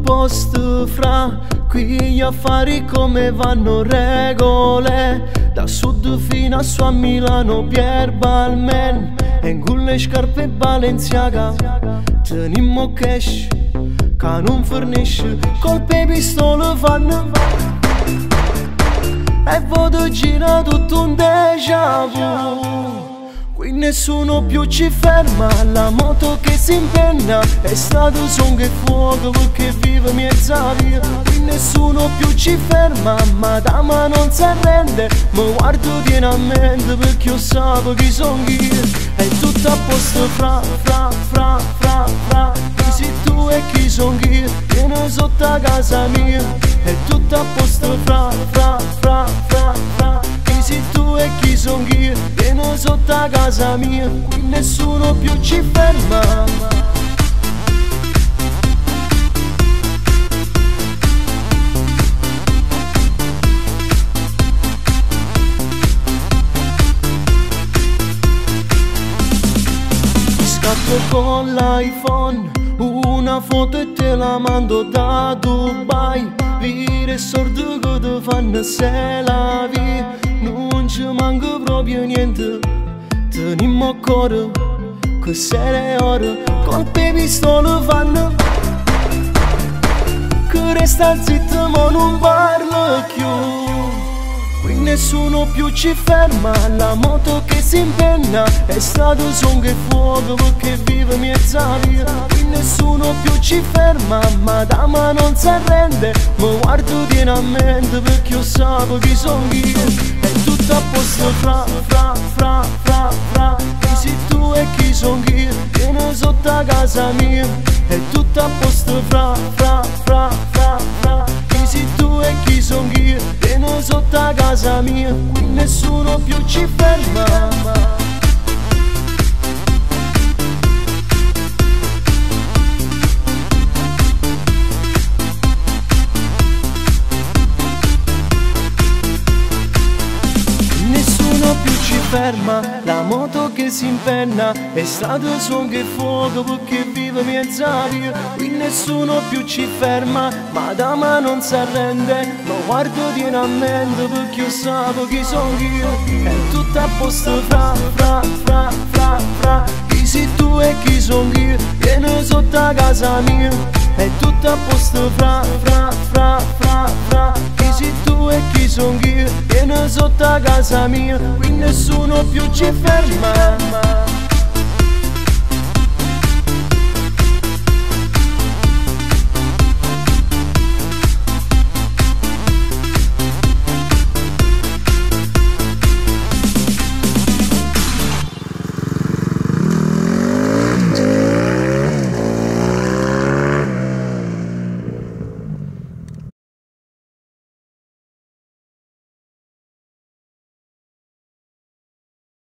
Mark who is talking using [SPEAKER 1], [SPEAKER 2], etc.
[SPEAKER 1] posto fra qui gli affari come vanno regole. Da sud fino a su a Milano Pier Balmain e con le scarpe Balenciaga tenimmo cash che non fornisce, colpe pistole fanno e vado gira tutto un déjà vu. Qui nessuno più ci ferma, la moto che si impenna è stato songo e fuoco perché vive mezza via. Qui nessuno più ci ferma, madama non si arrende, mi guardo pienamente perché io sapevo chi son io. È tutto a posto fra, chi sei tu e chi son io, vieni sotto a casa mia. È tutto a posto fra, chi sei tu e chi son io, vieni sotto a casa mia. Qui nessuno più ci ferma. Scatto con l'iPhone una foto e te la mando da Dubai. Vire sordo che ti fanno se la via, non ci manca proprio niente. Tenimmo cuore che se ore colpe pistole fanno che resta zitto ma non parla più. Qui nessuno più ci ferma, la moto che si impenna è stato songo e fuoco perché vive mezza via. Qui nessuno più ci ferma, madama non si arrende, mi guardo pienamente perché io sapevo chi son io. È tutto a posto fra, chi sei tu e chi son io, vieni sotto a casa mia. È tutto a posto fra, chi sei tu e chi son io, vieni sotto a casa mia. Qui nessuno più ci ferma. Ferma, la moto che si impenna è stato songo e fuoco perché vive mezza via. Qui nessuno più ci ferma, madama non si arrende, ma guardo pienamente perché io sapevo chi son io. È tutto a posto fra, chi sei tu e chi son io, vieni sotto a casa mia. È tutto a posto fra, chi sei tu e chi son io, vieni sotto a casa mia. Qui nessuno più ci ferma.